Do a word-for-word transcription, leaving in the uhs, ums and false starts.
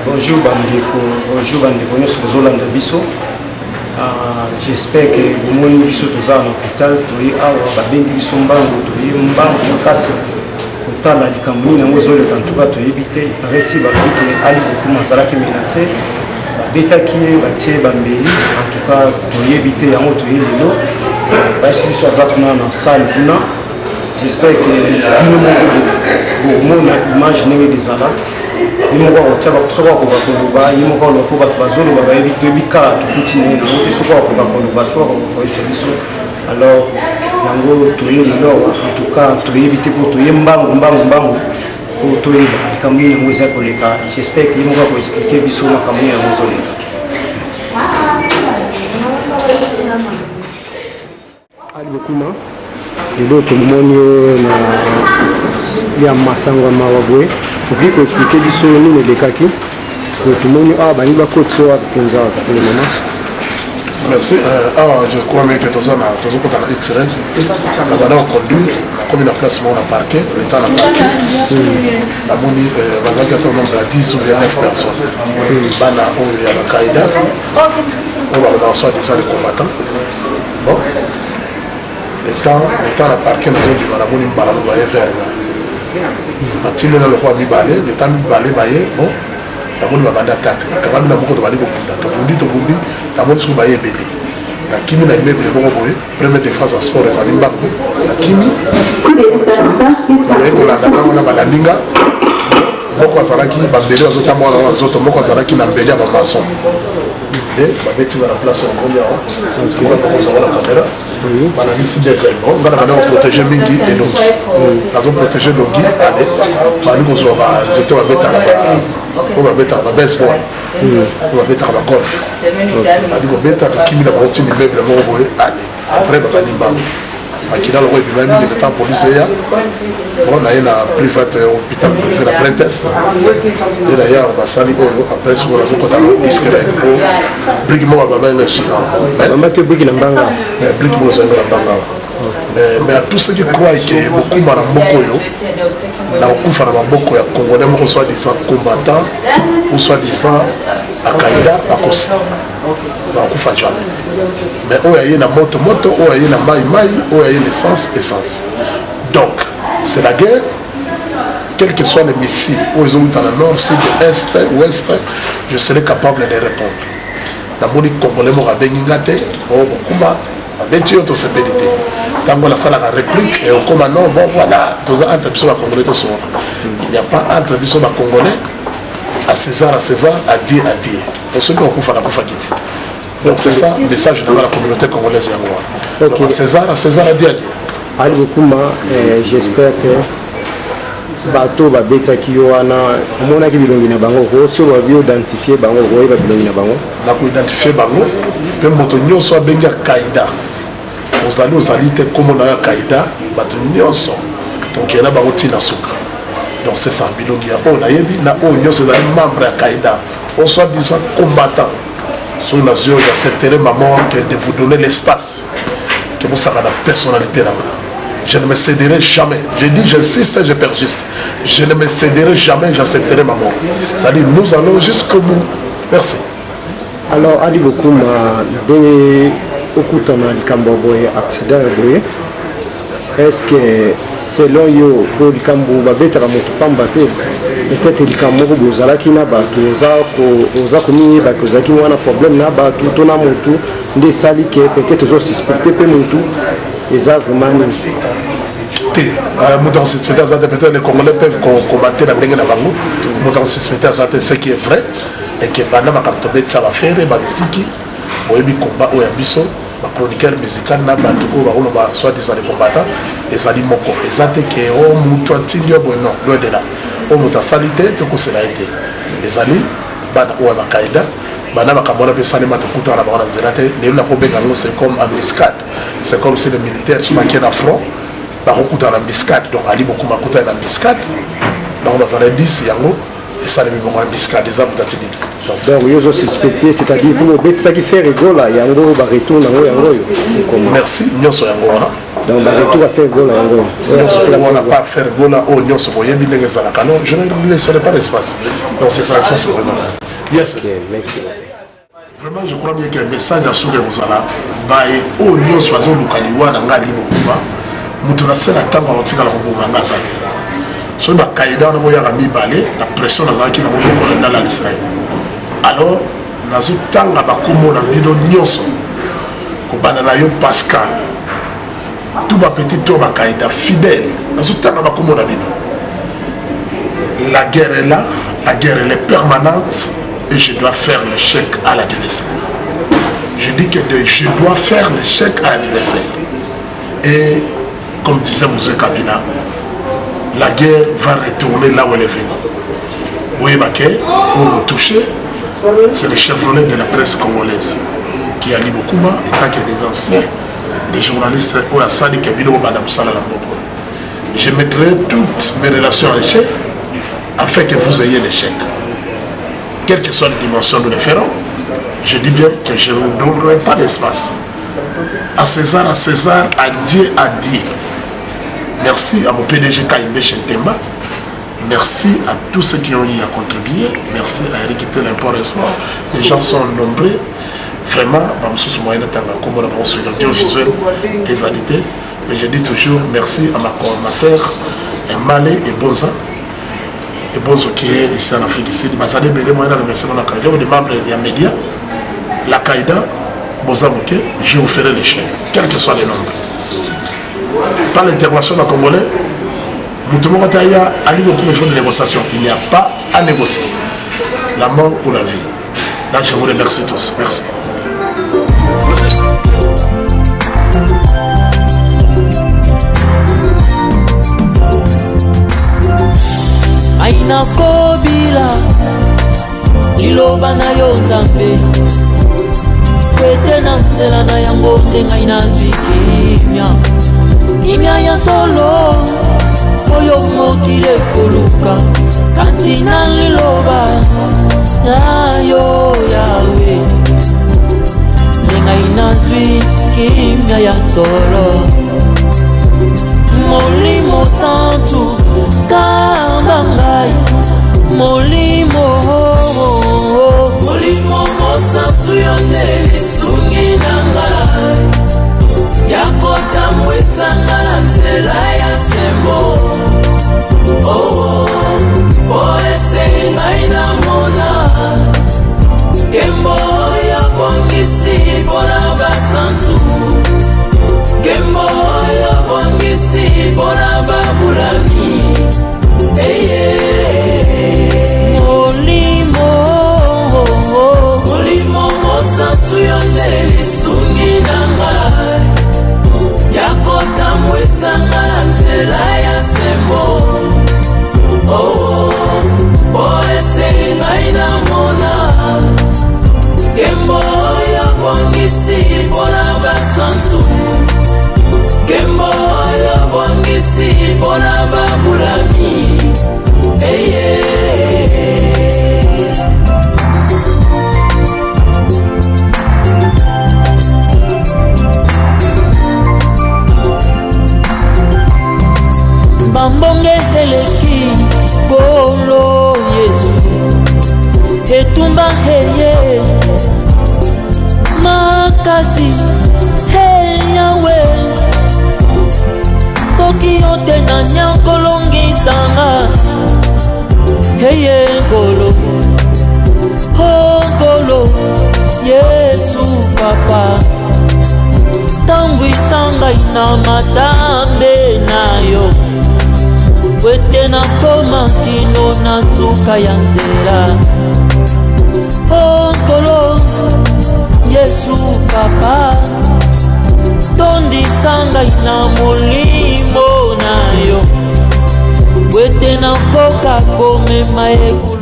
Bonjour bandeko, bonjour bandeko nyonso bozolanda biso. J'espère que bomoni biso toza à l'hôpital toyi awa babengi biso mbango toyi mbango makasi kotala likambo nini yango ezoleka ntuka toyebi te. Ipareti balobi ke Ali Bokuma azalaki menacé babetaki ye batie bambeli antuka toyebi te yango toyi lelo basi biso aza kuna na salle kuna. J'espère que bino moko bomona image ndenge ezala yimoko kotia bakosoka koba koloba yimoko lopo bato bazoloba bayebi toyebi kaka tokuti na ye nango te soki bakoba koloba soki bakoyebisa biso alors yango toye lelo en tout cas toyebi te mpo toye mbangu mbangu mbangu mpo toyeba likambo nini yango eza koleka. J'espère que yimoko akoexplike biso makambo nini yango ezoleka. Ali Bokuma lelo tomoni na ya masango mawa boye okoki koexplike biso nini elekaki parce que tomoni awa bangi bakoti oyo mpenza pour le moment. Merci. Awa je crois même que toza na tozokota na X-ray na bana baconduire nakomi na place moko na parquet leta na parquet namoni bazalaki ata nombre ya dix ou bien neuf personnes bana oyo ya bakaida oyo balobaka soit déjà les combattants. Bon l'état na parquet nazobima namoni mbala lobaye vers nga batile na lokwa mibale l'état mibale baye bon namoni babandi attaque nakabami na moko tobandi kobunda tobundi tobundi namoni soki baye ebele nakimi na immeuble moko boye première défense ya sport ezali mbango nakimi baye kolanda nango na balandinga moko azalaki bambeli bazotambola na nzoto moko azalaki na mbeli ya bamason nde babetinga na place ya nkombi awa okozonga na kamera banazisi deuxième nga na banda koprotege mingi elongi nazoprotege longi ale bandi kozwa banzete babetaka oyo babetaka babaseball oyo babetaka bagolf bandi kobeta tokimi na baotini immeuble moko boye ale après babandi mbango makina loko ebima mingi leta police eya bon naye na private hôpital privé na plein test nde naye awa basali oyo après siko nazokota na diske na po briki moko babaenga bambaki briki na mbanga briki moko ezanga na mbanga awa mais à tous ceux qui croient que Bokuma na moko oyo na okufa na maboko ya congolais moko soit disant combattant ou soit disant akaida bakosi bakufa jamais mais oyo aye na moto moto oyo aye na mai mai oyo aye na essence essence. Donc c'est la guerre quels que soient les missiles oyo ezowuta na nord sud est ouest je serai capable de répondre. namoni congolais moko abengi nga te o Bokuma abeti yo tosepeli te ntango nasalaka réplique et okoma non bon voilà toza entre biso bacongolais tosona il n'y a pas entre biso bacongolais à César à César à Dieu à Dieu soki okufa nakufaki te. Donc c'est ça le message dans la communauté congolaise yango wana. Donc à César à César à Dieu à Dieu. Ali Bokuma j'espère que bato babetaki yo wana omonaki bilongi na bango osi oyo identifier bango oyeba bilongi na bango na koidentifie bango mpe moto nyonso abengi akaida ozali ozali te komo na yo akaida bato nyonso tokena bango ntina suka. Donc c'est ça bilongi ya oyo nayebi na oyo nyonso ezali membre ya akaida on soit disant combattant sur la zone j'accepterai ma mort que de vous donner l'espace que vous savez la personnalité là-bas. Je ne me céderai jamais. Je dis, j'insiste et je persiste. Je ne me céderai jamais, j'accepterai ma mort. C'est-à-dire, nous allons jusqu'au bout. Merci. Alors, Ali Bokuma, de Okutana Likambo accident est-ce que selon yo, pour Likambo Babeta la Motopambate, peut-être Likambo Bozalaki na Batu, Ozakumi, Bakozaki, on a un problème na Batu, ton amoto, des sali qui peut-être aussi suspecté, peut-être. Et ça vraiment Mouton suspecté peut-être les Congolais peuvent commenter la langue bango Mouton suspecté ce qui est vrai et que bana makamtobe tshaba faire ba musique boyebi combat oya biso ba chroniqueur musical na bato o ba olo ba soit des combattants et ça dit moko ezate que o muto tindio bo non loin de là o muta salité to ko cela été ezali bana o ba kaida bana bakamona pe salema to kutana ba na zelate ne la ko benga ngo c'est comme embuscade c'est comme si les militaires sont marqués à front par kutana embuscade. Donc Ali Bokuma kutana embuscade donc dans les dix yango et ça les bon embuscade des abou tatidi. Donc ils ont suspecté c'est-à-dire pour bet ça qui fait rigola yango ba retourne yango yango. Merci nyonso yango wana donc bah retour à faire goal yango on n'a pas faire goal là au nyonso ko yebi ndenge za la non je ne laisserai pas l'espace donc c'est ça ça c'est vraiment yes vraiment je crois bien que le message à souke kozala ba e au nyonso bazo lukaliwa na ngali bokuba mutu na sela tanga otikala ko bonga ngazate so ba kaida na boya mi balé la pression na zaki na ko na la l'Israël alors nazo tanga ba komo na bino nyonso ko banana yo Pascal tout ma petit tour ma kaida fidèle nazo tanga ba komo na bino la guerre est là la guerre elle est permanente et je dois faire le chèque à l'adversaire. Je dis que de, je dois faire le chèque à l'adversaire. Et comme disait Moussé Kabila, la guerre va retourner là où elle est venue. Vous voyez, pour vous toucher, c'est le Chevrolet de la presse congolaise qui a libre Kouma, et tant qu'il y a des anciens, des journalistes, je mettrai toutes mes relations en chèque afin que vous ayez le chèque. Quelle que soit la dimension nous le ferons, je dis bien que je ne vous donnerai pas d'espace. À César, à César, à Dieu, à Dieu. Merci à mon P D G Kaïmbe Chentemba. Merci à tous ceux qui ont eu à contribuer. Merci à Eric Té l'import et sport. Les gens sont nombreux. Vraiment, audiovisuel et sanité. Mais je dis toujours merci à ma, ma soeur, Malé et Bonza. Et Bonzo qui est ici en Afrique du Sud, je des membres des médias, la Qaïda, je vous ferai les chèques, quels que soient les nombres. Par l'intervention d'un Congolais, nous devons aller beaucoup de négociations. Il n'y a pas à négocier. La mort ou la vie. Là, je vous remercie tous. Merci. Aina kobila liloba na yo nzambe kwete na nzela na yango ndenga inazwi kimia kimia ya solo oyo mokile koluka kati na liloba na yo yawe ndenga inazwi kimia ya solo molimo santu Kambangai Molimo Molimo Mosantu yonde lisungi nangai Yakota mwisanga na nzela ya sembo Oh oh ete ngai na mona Kembo ya bongisi bona basantu Kembo ya bongisi bona babulami Hey, hey, Molimo Molimo Mosantu yonde lisungi nangai Yakota mwisanga na nzela ya sembo Oh, oh, ete ngai na mona Kembo ya bongisi bona basantu Kembo ya bongisi bona babulami Hey, hey, hey. Bambonge heleki Golo Yesu Etumba heye Makasi Hey Yahweh Soki yote na nyankolongi sanga Heye Golo Oh Golo Yesu Papa Tangu isanga ina matambe na yo Wete na koma kino na suka ya nzela Oh Golo Yesu Papa Tondi sanga ina molimo na yo Wete na koka kome maegu